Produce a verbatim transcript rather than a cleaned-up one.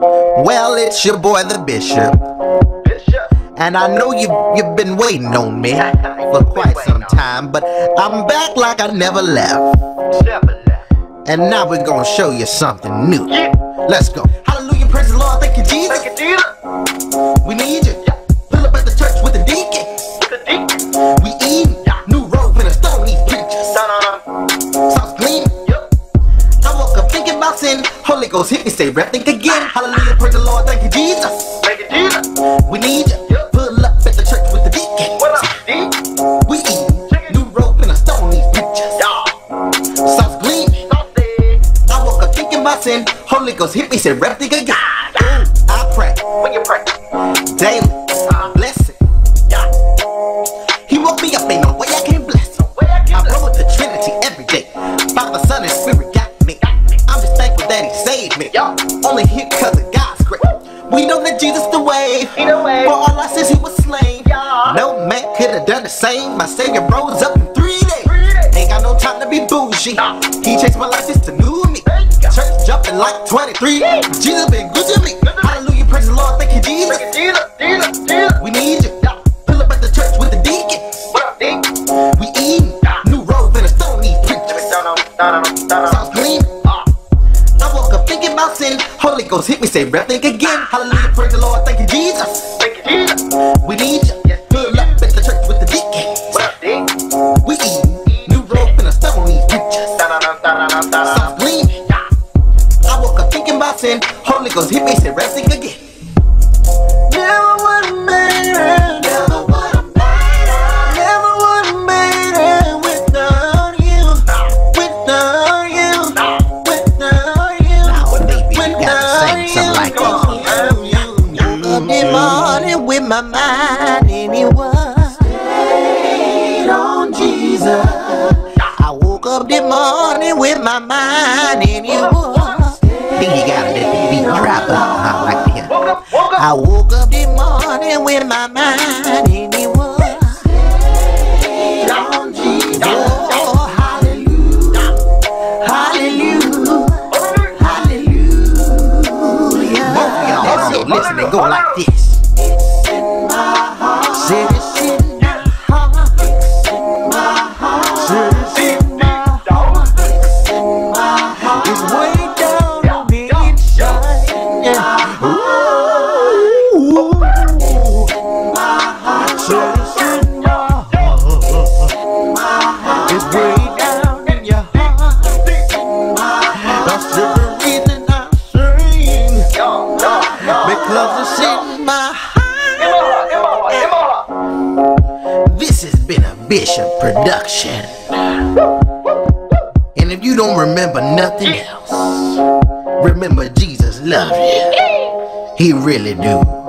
Well, it's your boy the Bishop, and I know you, you've been waiting on me for quite some time, but I'm back like I never left. And now we're gonna show you something new. Let's go. Hallelujah, praise the Lord, thank you Jesus. We need you. Pull up at the church with the deacon. We eatin' new robe in a stone, these preachers. Sauce gleaming. I woke up thinking about sin. Holy Ghost hit me, say rep, think again. Hallelujah, praise the Lord, thank you Jesus. We need you. Pull up at the church with the deacon. We eatin' new robe in a stone, these preachers. Sauce gleaming. I woke up thinking about sin. Holy Ghost hit me, say rep, think again. I pray daily, blessing. He woke me up, ain't no way I can bless him. I roll with the Trinity every day. Father, Son, and Spirit got me. I'm just thankful that He saved me. Only here cause of God's grace. We know that Jesus the way. For all our sins He was slain. No man could have done the same. My Savior rose up in three days. Ain't got no time to be bougie. He changed my life just to new me. Church jumping like twenty-three. Jesus been good to me. Hallelujah, praise the Lord, thank you Jesus. We need you. Pull up at the church with the deacon. We eatin' new robe in a stone, these preachers. Sauce gleaming. I woke up thinking about sin. Holy Ghost hit me, say rep, think again. Hallelujah, praise the Lord, thank you Jesus. We need you. Pull up at the church with the deacon. We eatin' new robe in a stone, these preachers. Sauce gleaming. I woke up thinking about sin. Holy Ghost hit me, say rep, think again. Never would've made it. Never would've made it. Never would've made it without you. Without you. Without you. Now, baby, you gotta sing something like this. Up the morning with my mind and it was stayed on Jesus. I woke up the morning with my mind and it was. Think you gotta let the beat drop out. I like to hear. I woke up the morning with my mind and it was stayed on Jesus. Oh, hallelujah, hallelujah, hallelujah. Both of y'all so listen and go like this. It's in my heart. Say it's in my heart. It's in my heart. Say it's in my heart. It's in my heart. It's way down on the inside. Yeah. Ooh. It's in my heart. Say it's in my heart. It's in my heart. It's way down in your heart. It's in my heart. That's the reason I sing. Because it's in my heart. This has been a Bishop production. And if you don't remember nothing else, remember Jesus loves you. He really do.